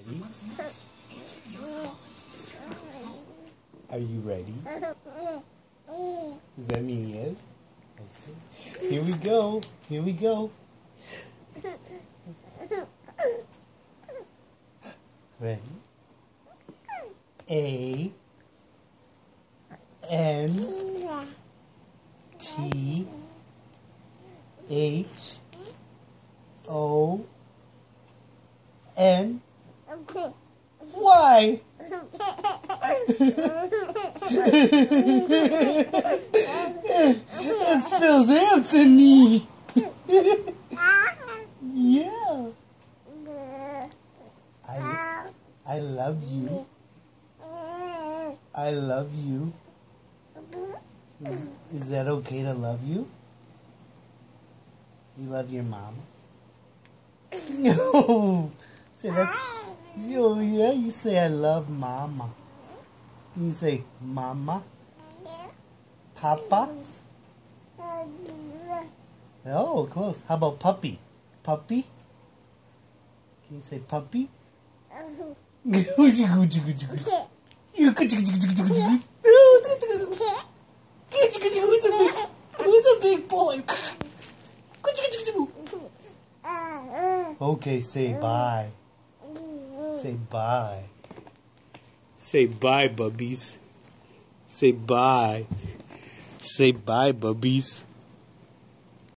ready? Are you ready? Does that mean yes? Okay. Here we go. Here we go. Ready? A N T H O N Y. It spells Anthony. Yeah. I love you. I love you. Is that okay to love you? You love your mom? No. Say that's. Oh yeah, you say I love mama. You say mama. Papa. Oh, close. How about puppy? Puppy? Can you say puppy? Who's a big boy? Okay, say bye. Say bye. Say bye, bubbies. Say bye. Say bye, bubbies.